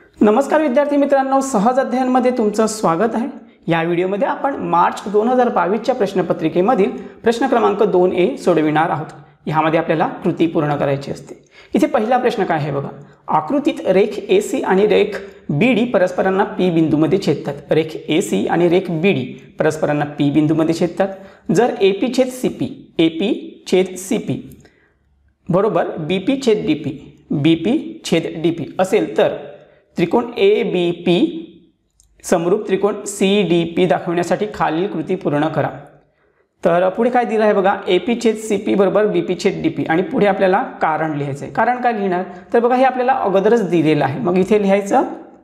नमस्कार विद्यार्थी मित्रांनो, सहज अध्ययनमध्ये तुमचं स्वागत आहे। या व्हिडिओमध्ये आपण मार्च 2022 च्या प्रश्नपत्रिकेमधील प्रश्न क्रमांक 2A सोडविणार आहोत। यामध्ये आपल्याला कृती पूर्ण करायची असते। इथे पहिला प्रश्न काय आहे बघा, आकृतीत रेख AC आणि रेख BD परस्परांना P बिंदूमध्ये छेदतात। रेख AC आणि रेख BD परस्परांना P बिंदूमध्ये छेदतात। जर AP छेद CP, AP छेद CP बरोबर BP छेद DP, BP छेद DP असेल तर त्रिकोण ABP समरूप त्रिकोण CDP दाखवण्यासाठी खालील कृती पूर्ण करा। तर पुढे काय दिलं आहे बघा, AP छेद CP बरोबर BP छेद DP आणि पुढे आपल्याला कारण लिहायचं आहे। कारण काय लिहिणार, तर बघा हे आपल्याला अगोदरच दिलेलं आहे, मग इथे लिहायचं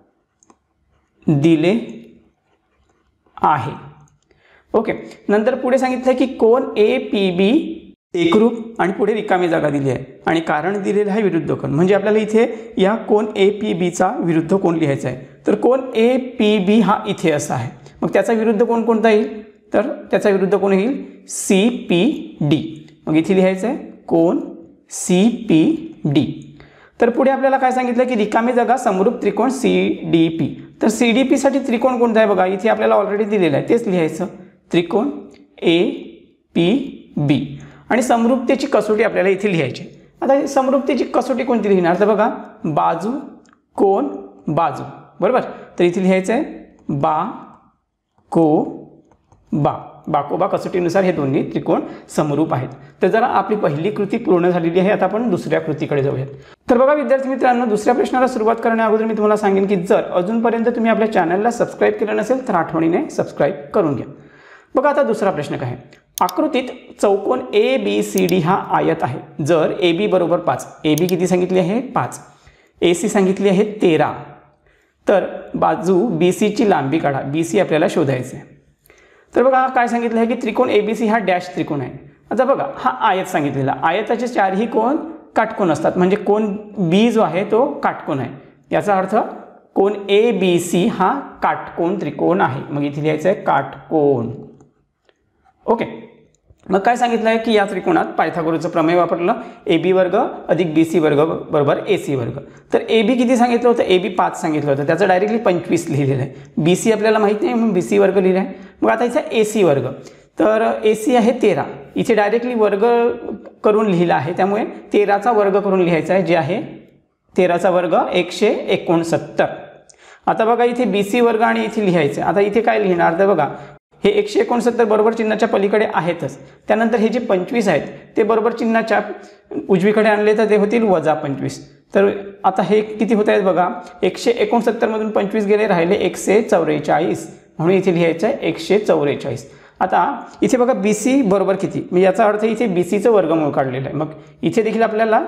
दिले आहे। ओके, नंतर पुढे सांगितलं की कोण APB एकरूप आणि पुढे रिकामी जागा दिली आहे आणि कारण दिलेलं आहे विरुद्ध कोण, म्हणजे आपल्याला इथे या कोण APB चा विरुद्ध कोण लिहायचा आहे। तर कोण APB हा इथे असा आहे, मग त्याचा विरुद्ध कोण कोणता येईल, तर त्याचा विरुद्ध कोण येईल CPD। मग इथे लिहायचं आहे कोण CPD। तर पुढे आपल्याला काय सांगितलं की रिकामी जागा समरूप त्रिकोण CDP। तर CDP साठी त्रिकोण कोणता आहे बघा, इथे आपल्याला ऑलरेडी दिलेलं आहे, तेच लिहायचं त्रिकोण APB आणि समरूपतेची कसोटी आपल्याला इथे लिहायची। आता समरूपतेची कसोटी कोणती लिहिणार, तर बघा बाजू कोण बाजू बरोबर। तर इथे लिहायचं आहे बाकोबा कसोटीनुसार हे दोन्ही त्रिकोण समरूप आहेत। तर जरा आपली पहिली कृती पूर्ण झालेली आहे, आता आपण दुसऱ्या कृतीकडे जाऊयात। तर बघा विद्यार्थी मित्रांनो, दुसऱ्या प्रश्नाला सुरुवात करण्याअगोदर मी तुम्हाला सांगेन की जर अजूनपर्यंत तुम्ही आपल्या चॅनलला सबस्क्राइब केलं नसेल तर आठवणीने सबस्क्राइब करून घ्या। बघा आता दुसरा प्रश्न काय आहे, आकृतीत चौकोन ABCD हा आयत आहे। जर AB बरोबर 5, AB किती सांगितली आहे 5, AC सांगितली आहे 13, तर बाजू BC ची लांबी काढा। BC आपल्याला शोधायचं आहे। तर बघा काय सांगितलं आहे की त्रिकोण ABC हा डॅश त्रिकोण आहे। आता बघा हा आयत सांगितलेला, आयताचे चारही कोण काटकोन असतात, म्हणजे कोण B जो आहे तो काटकोन आहे। याचा अर्थ कोण ABC हा काटकोन त्रिकोण आहे। मग इथे लिहायचं आहे काटकोन। ओके, मग काय सांगितलं आहे की या त्रिकोणात पायथागोरसचं प्रमेय वापरलं, AB वर्ग अधिक BC वर्ग बरोबर AC वर्ग। तर AB किती सांगितलं होतं, AB 5 सांगितलं होतं, त्याचं डायरेक्टली 25 लिहिलेलं आहे। BC आपल्याला माहित नाही म्हणून BC वर्ग लिहिला आहे। मग आता इथे AC वर्ग, तर AC आहे 13, इथे डायरेक्टली वर्ग करून लिहिला आहे, त्यामुळे 13चा वर्ग करून लिहायचा आहे, जे आहे 13चा वर्ग 169। आता बघा इथे BC वर्ग आणि इथे लिहायचं आहे। आता इथे काय लिहिणार, तर बघा हे 169 बरोबर चिन्हाच्या पलीकडे आहेतच, त्यानंतर हे जे 25 आहेत ते बरोबर चिन्हाच्या उजवीकडे आणले तर ते होतील -25। तर आता हे किती होत आहेत बघा, 169 मधून 25 गेले, राहिले 144, म्हणून इथे लिहायचं आहे 144। आता इथे बघा BC बरोबर किती, म्हणजे याचा अर्थ इथे BCचं वर्गमूळ काढलेलं आहे। मग इथे देखील आपल्याला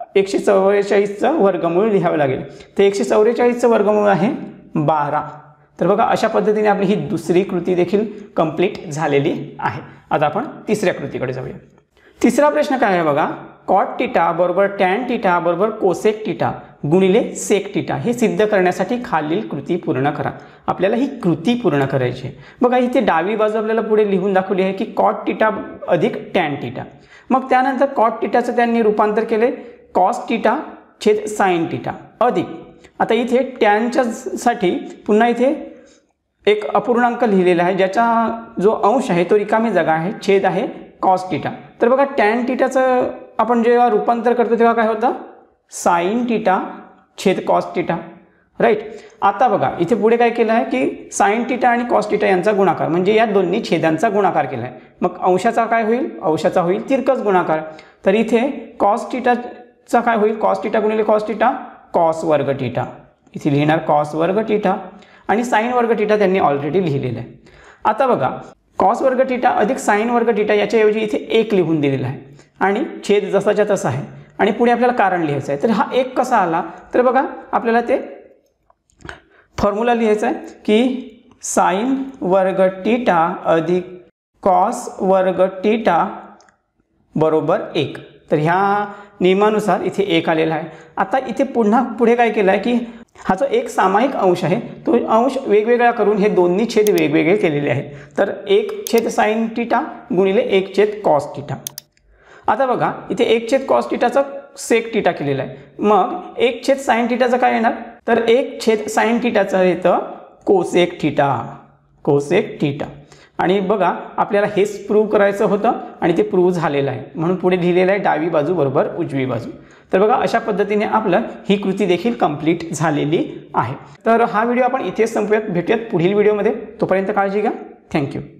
144चं वर्गमूळ लिहावं लागेल। तर 144चं वर्गमूळ आहे 12। तर बघा अशा पद्धतीने आपली ही दुसरी कृती देखील कंप्लीट झालेली आहे। आता आपण तिसऱ्या कृतीकडे जाऊया। तिसरा प्रश्न काय आहे बघा, कॉट थीटा बरोबर टॅन थीटा बरोबर कोसेक थीटा गुणिले सेक थीटा हे सिद्ध करण्यासाठी खालील कृती पूर्ण करा। आपल्याला ही कृती पूर्ण करायची आहे। बघा इथे डावी बाजू आपल्याला पुढे लिहून दाखवली आहे की कॉट थीटा अधिक टॅन थीटा, मग त्यानंतर कॉट थीटाचं त्यांनी रूपांतर केले कॉस थीटा छेद साइन थीटा अधिक, आता इथे टॅनच्या साठी पुन्हा इथे एक अपूर्णांक लिहिलेला आहे, ज्याचा जो अंश आहे तो रिकामी जागा आहे, छेद आहे कॉस थीटा। तर बघा टॅन थीटाचं आपण जेव्हा रूपांतर करतो तेव्हा काय होतं साइन थीटा छेद कॉस थीटा, राईट। आता बघा इथे पुढे काय केलं आहे की साइन थीटा आणि कॉस थीटा यांचा गुणाकार, म्हणजे या दोन्ही छेदांचा गुणाकार केला आहे। मग अंशाचा काय होईल, अंशाचा होईल तिरकस गुणाकार। तर इथे कॉस थीटाचा काय होईल, कॉस थीटा गुणिले कॉस थीटा कॉस वर्ग थीटा, इथे लिहिणार कॉस वर्ग थीटा आणि साइन वर्ग थीटा त्यांनी ऑलरेडी लिहिलेलं आहे। आता बघा कॉस वर्ग थीटा अधिक साइन वर्ग थीटा याच्याऐवजी इथे 1 लिहून दिलेला आहे आणि छेद जसाच्या तसा आहे आणि पुढे आपल्याला कारण लिहायचं आहे। तर हा 1 कसा आला, तर बघा आपल्याला ते फॉर्म्युला लिहायचा आहे की साइन वर्ग थीटा अधिक कॉस वर्ग थीटा बरोबर 1। तर ह्या नियमानुसार इथे 1 आलेला आहे। आता इथे पुढे काय केलं आहे की हा जो एक सामायिक अंश आहे तो अंश वेगवेगळा करून हे दोन्ही छेद वेगवेगळे केलेले आहेत। तर 1 छेद साइन थीटा गुणिले 1 छेद कॉस थीटा। आता बघा इथे 1 छेद कॉस थीटाचा सेक थीटा केलेला आहे, मग 1 छेद साइन थीटाचा काय येणार तर 1/sin थीटाचं येतं कोसेक थीटा, कोसेक थीटा. आणि बघा आपल्याला हेच प्रूव्ह करायचं होतं आणि ते प्रूव्ह झालेलं आहे, म्हणून पुढे लिहिलेलं आहे डावी बाजू बरोबर उजवी बाजू. तर बघा अशा पद्धतीने आपलं ही कृती देखील कंप्लीट झालेली आहे. तर हा व्हिडिओ आपण इथेच संपवूयात. भेटूयात पुढील व्हिडिओमध्ये. तोपर्यंत काळजी घ्या. थँक्यू.